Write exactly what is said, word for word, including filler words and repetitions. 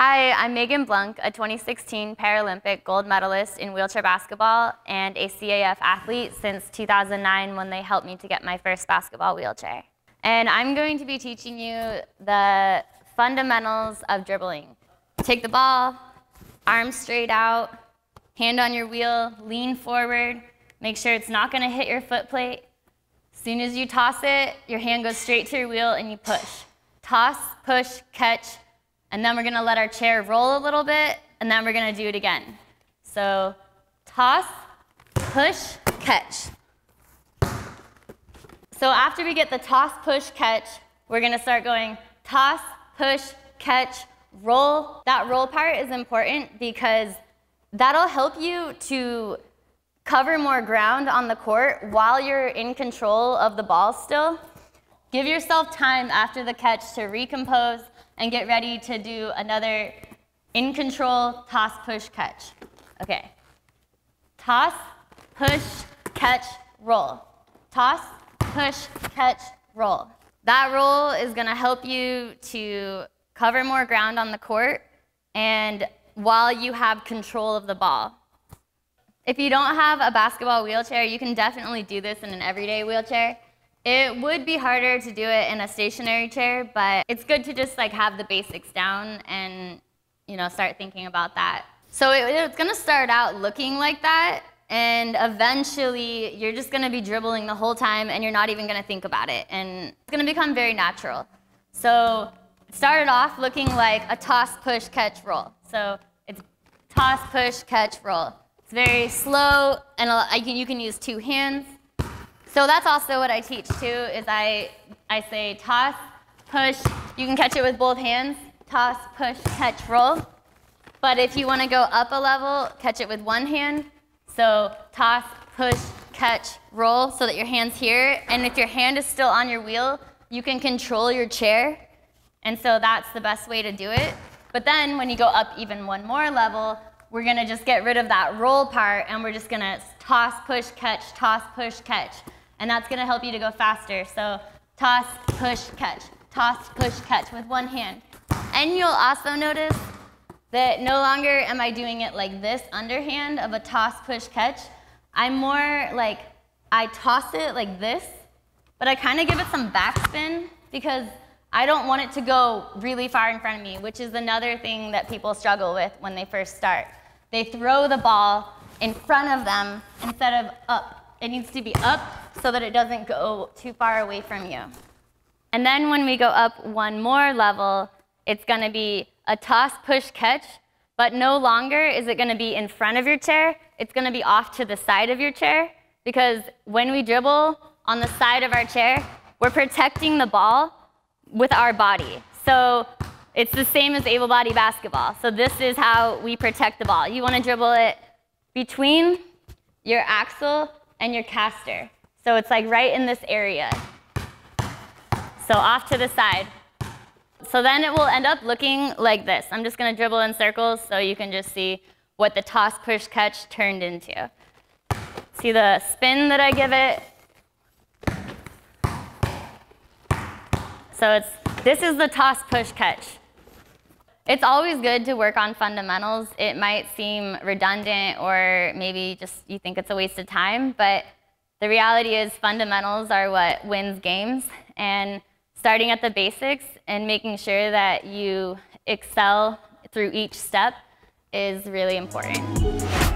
Hi, I'm Megan Blunk, a twenty sixteen Paralympic gold medalist in wheelchair basketball and a C A F athlete since two thousand nine when they helped me to get my first basketball wheelchair. And I'm going to be teaching you the fundamentals of dribbling. Take the ball, arms straight out, hand on your wheel, lean forward, make sure it's not going to hit your foot plate. As soon as you toss it, your hand goes straight to your wheel and you push. Toss, push, catch, and then we're going to let our chair roll a little bit, and then we're going to do it again. So toss, push, catch. So after we get the toss, push, catch, we're going to start going toss, push, catch, roll. That roll part is important because that'll help you to cover more ground on the court while you're in control of the ball still. Give yourself time after the catch to recompose and get ready to do another in control toss, push, catch. Okay. Toss, push, catch, roll. Toss, push, catch, roll. That roll is going to help you to cover more ground on the court and while you have control of the ball. If you don't have a basketball wheelchair, you can definitely do this in an everyday wheelchair. It would be harder to do it in a stationary chair, but it's good to just like have the basics down and you know start thinking about that. So it, it's going to start out looking like that, and eventually you're just going to be dribbling the whole time and you're not even going to think about it, and it's going to become very natural. So it started off looking like a toss, push, catch, roll. So it's toss, push, catch, roll. It's very slow, and you can use two hands. So that's also what I teach too, is I, I say toss, push, you can catch it with both hands, toss, push, catch, roll. But if you want to go up a level, catch it with one hand. So toss, push, catch, roll, so that your hand's here. And if your hand is still on your wheel, you can control your chair. And so that's the best way to do it. But then when you go up even one more level, we're going to just get rid of that roll part, and we're just going to toss, push, catch, toss, push, catch. And that's going to help you to go faster. So toss, push, catch, toss, push, catch with one hand. And you'll also notice that no longer am I doing it like this underhand of a toss, push, catch. I'm more like I toss it like this, but I kind of give it some backspin because I don't want it to go really far in front of me, which is another thing that people struggle with when they first start. They throw the ball in front of them instead of up. It needs to be up so that it doesn't go too far away from you. And then when we go up one more level, it's going to be a toss, push, catch, but no longer is it going to be in front of your chair. It's going to be off to the side of your chair, because when we dribble on the side of our chair, we're protecting the ball with our body. So it's the same as able-bodied basketball. So this is how we protect the ball. You want to dribble it between your axle and your caster. So it's like right in this area. So off to the side. So then it will end up looking like this. I'm just going to dribble in circles so you can just see what the toss, push, catch turned into. See the spin that I give it? So it's, this is the toss, push, catch. It's always good to work on fundamentals. It might seem redundant or maybe just you think it's a waste of time, but the reality is fundamentals are what wins games, and starting at the basics and making sure that you excel through each step is really important.